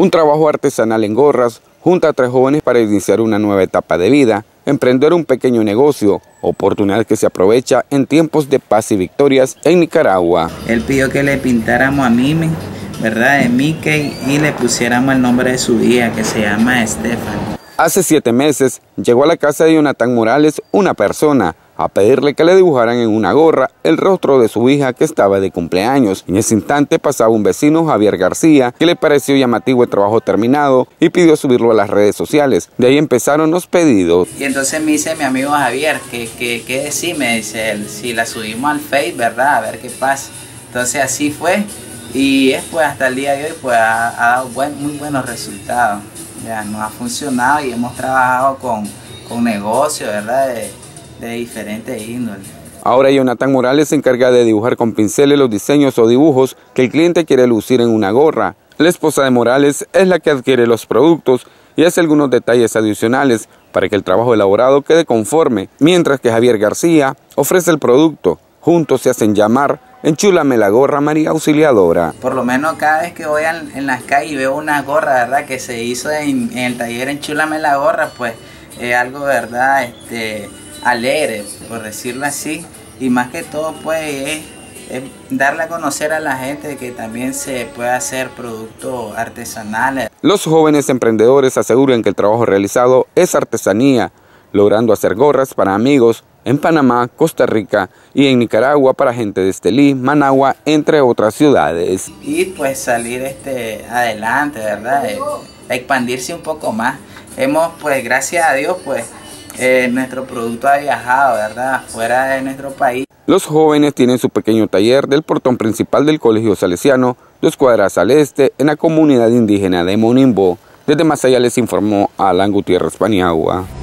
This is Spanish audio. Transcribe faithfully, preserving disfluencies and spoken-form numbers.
Un trabajo artesanal en gorras junta a tres jóvenes para iniciar una nueva etapa de vida, emprender un pequeño negocio, oportunidad que se aprovecha en tiempos de paz y victorias en Nicaragua. Él pidió que le pintáramos a Mimi, ¿verdad?, de Mickey, y le pusiéramos el nombre de su hija, que se llama Stephanie. Hace siete meses llegó a la casa de Jonathan Morales una persona a pedirle que le dibujaran en una gorra el rostro de su hija que estaba de cumpleaños. En ese instante pasaba un vecino, Javier García, que le pareció llamativo el trabajo terminado y pidió subirlo a las redes sociales. De ahí empezaron los pedidos. Y entonces me dice mi amigo Javier, que, que, que decir, me dice él, si la subimos al Face, ¿verdad?, a ver qué pasa. Entonces así fue, y es pues hasta el día de hoy pues ha, ha dado buen, muy buenos resultados. Ya nos ha funcionado y hemos trabajado con, con negocios, ¿verdad?, de, de diferentes índoles. Ahora Jonathan Morales se encarga de dibujar con pinceles los diseños o dibujos que el cliente quiere lucir en una gorra. La esposa de Morales es la que adquiere los productos y hace algunos detalles adicionales para que el trabajo elaborado quede conforme, mientras que Javier García ofrece el producto. Juntos se hacen llamar Enchúlame la Gorra María Auxiliadora. Por lo menos cada vez que voy en, en las calles y veo una gorra, ¿verdad?, que se hizo en, en el taller Enchúlame la Gorra, pues es algo, ¿verdad?, este, alegre, por decirlo así. Y más que todo, pues es, es darle a conocer a la gente que también se puede hacer productos artesanales. Los jóvenes emprendedores aseguran que el trabajo realizado es artesanía, logrando hacer gorras para amigos en Panamá, Costa Rica y en Nicaragua para gente de Estelí, Managua, entre otras ciudades. Y pues salir este, adelante, ¿verdad?, eh, expandirse un poco más. Hemos, pues gracias a Dios, pues eh, nuestro producto ha viajado, ¿verdad?, fuera de nuestro país. Los jóvenes tienen su pequeño taller del portón principal del Colegio Salesiano, dos cuadras al este, en la comunidad indígena de Monimbo. Desde Masaya les informó Alan Gutiérrez Paniagua.